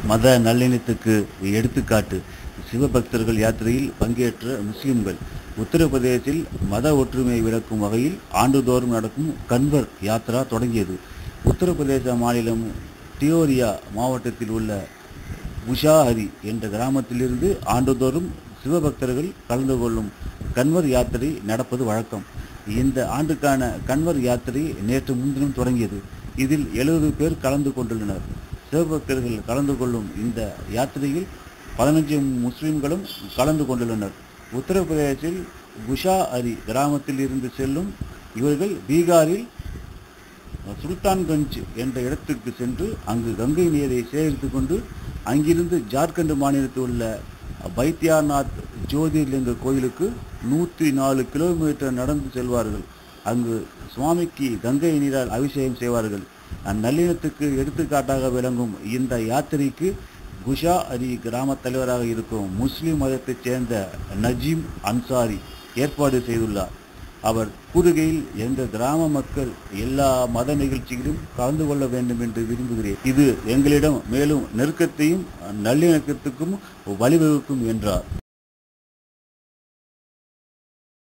மத நல்லிணத்துக்கு எடுத்துக்காட்டு. சிவபக்தர்கள் யாத்திரையில் பங்கேற்ற முஸ்லிம்கள். உத்தரப்பிரதேசத்தில் மத ஒற்றுமையை விளக்கும் வகையில் ஆண்டுதோறும் நடக்கும் கன்வர் யாத்ரா தொடங்கியது. உத்தரப்பிரதேச மாநிலம் டியோரியா மாவட்டத்தில் உள்ள புஷாஹரி என்ற கிராமத்திலிருந்து ஆண்டுதோறும் சிவபக்தர்கள் கலந்து கொள்ளும் கன்வர் யாத்திரை நடப்பது வழக்கம். இந்த ஆண்டுக்கான கன்வர் யாத்திரை நேற்று முன்தினம் தொடங்கியது. இதில் 70 பேர் கலந்து கொண்டுள்ளனர். சிவபக்தர்கள் கலந்து கொள்ளும் இந்த யாத்திரையில் 15 முஸ்லிம்களும் கலந்து கொண்டுள்ளனர். உத்தரப்பிரதேசத்தில் புஷாஹரி கிராமத்தில் இருந்து செல்லும் இவர்கள் பீகாரில் சுல்தான்கஞ்ச் என்ற இடத்திற்கு சென்று அங்கு கங்கை நீரை சேகரித்து கொண்டு அங்கிருந்து ஜார்க்கண்ட் மாநிலத்தில் உள்ள பைத்யாநாத் ஜோதிர்லிங்க கோயிலுக்கு 104 கிலோமீட்டர் நடந்து செல்வார்கள். அங்கு சுவாமிக்கு கங்கை நீரால் அபிஷேகம் செய்வார்கள். அந்நல்லினத்துக்கு எடுத்துக்காட்டாக விளங்கும் இந்த யாத்திரைக்கு புஷாஹரி கிராம தலைவராக இருக்கும் முஸ்லிம் மதத்தைச் சேர்ந்த நஜீம் அன்சாரி ஏற்பாடு செய்துள்ளார். அவர் கூறுகையில், எங்கள் கிராம மக்கள் எல்லா மத நிகழ்ச்சிகளிலும் கலந்து கொள்ள வேண்டும் என்று விரும்புகிறேன். இது எங்களிடம் மேலும் நெருக்கத்தையும் நல்லிணக்கத்துக்கும் வழிவகுக்கும் என்றார்.